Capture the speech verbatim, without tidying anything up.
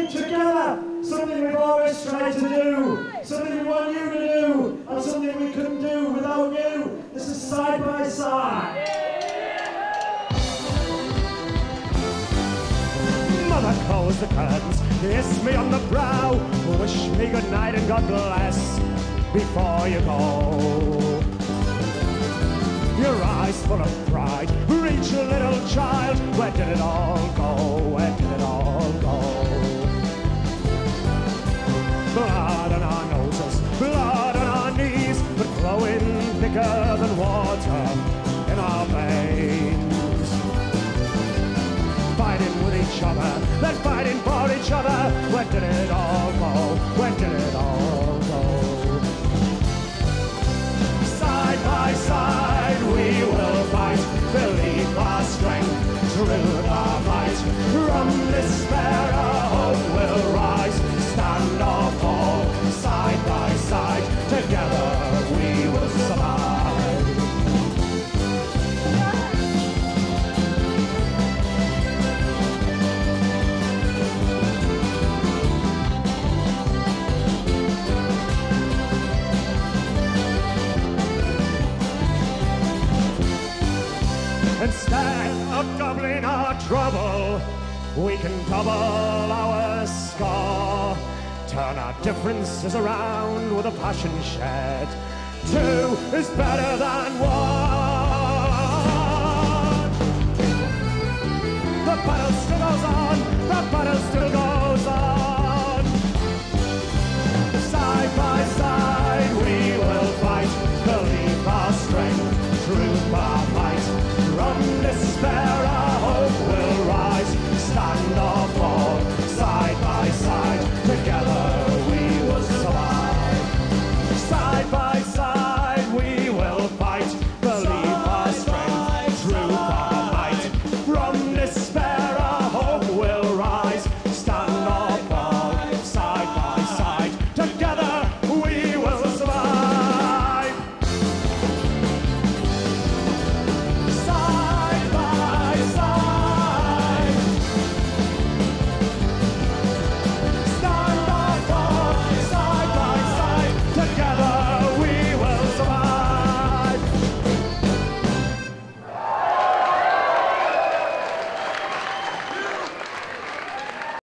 something together, something we've always tried to do, something we want you to do, and something we couldn't do without you. This is Side by Side. Mother, close the curtains, kiss me on the brow, wish me good night and God bless before you go. Your eyes full of pride, reach a little child, where did it all go, where did it all go? Blood on our noses, blood on our knees, but flowing thicker than water in our veins. Fighting with each other, then fighting for each other, where did it all go, where did it all go? Side by side we will fight, believe our strength, truth our might. From despair our hope will rise, stand or fall, side by side, together we will survive. Instead of doubling our trouble, we can double our score. Turn our differences around with a passion shared. Two is better than one. The battle still goes on, the battle still goes on.